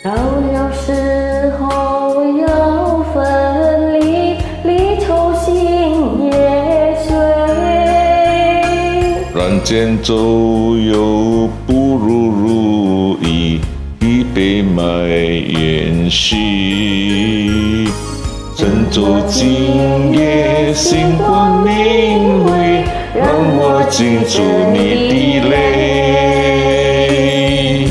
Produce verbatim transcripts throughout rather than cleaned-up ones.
到了时候要分离，离愁心也碎。 人间走又不如如意，一杯埋怨兮。振作今夜星光明辉，让我记住你的泪。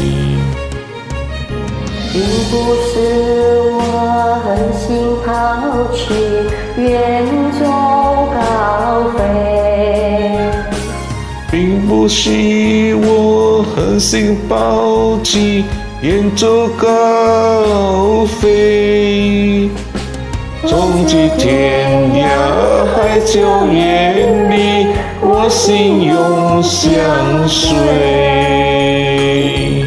并不是我狠心抛弃远走高飞， 并不是我狠心抛弃远走高飞。终极天涯海角远离，我心永相随。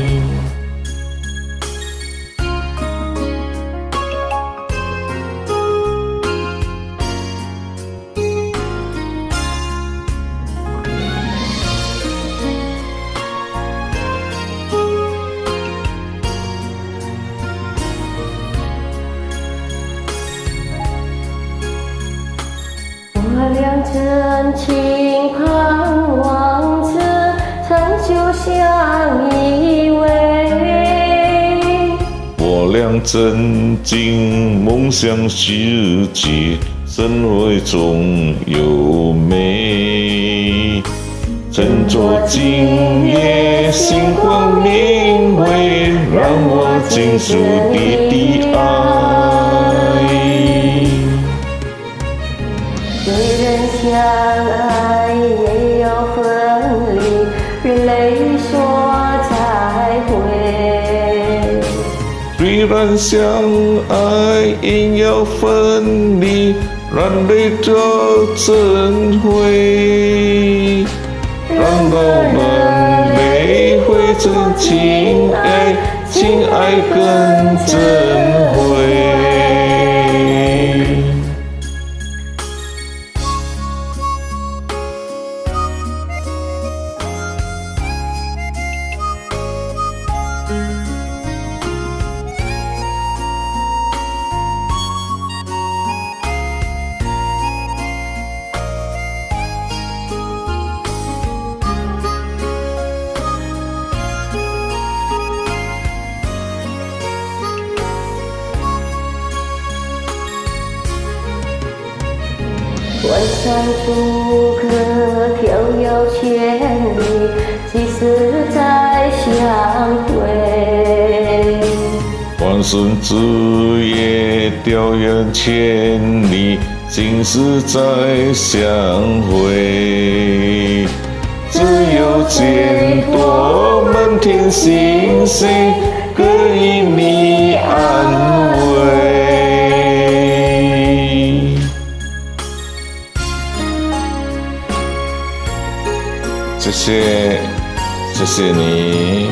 我俩真情盼望着长久相依偎， 我俩真经梦想世界，生活中有美。振作今夜星光明辉，让我经受你的爱。 虽然相爱也要分离，泪说再会。 虽然相爱也要分离，让泪做珍贵。让我们泪汇成情爱，情爱更珍贵。 万山阻隔，迢遥千里，几时再相会？ 万sun之夜，迢遥千里，今时再相会。只有见多满天星星，可以你安慰。谢谢，谢谢你。